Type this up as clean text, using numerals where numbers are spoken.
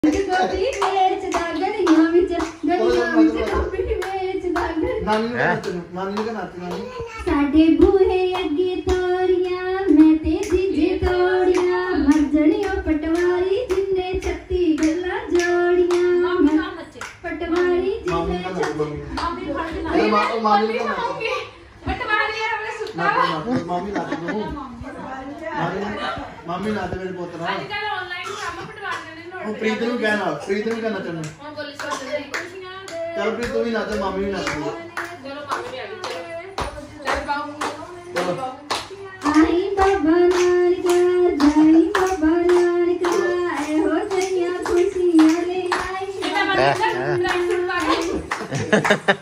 गोभी बेचदा गलियां विच गोभी बेचदा नानी का नाती साडे बूहे अगे तोरियां मैं ते जीजे तोड़ियां मर जणियो पटवारी जिन्ने 36 गल्लां जोड़ियां पटवारी जिन्ने मामी नाते मेरे पुत्र आजकल ऑनलाइन काम पटवाने ने नोट प्रीत ਨੂੰ ਕਹਿਣਾ ਤੈਨੂੰ ਹੁਣ ਬੋਲੀ ਚੱਲ ਪ੍ਰੀਤ ਤੂੰ ਵੀ ਨਾਤੇ ਮਾਮੀ ਵੀ ਨਾਤੇ ਚਲੋ ਮਾਮੀ ਵੀ ਆ ਗਈ ਚੱਲ ਬਾਉ आई बाबा नानका जाई बाबा नानका ए हो जइया खुशियां ले आई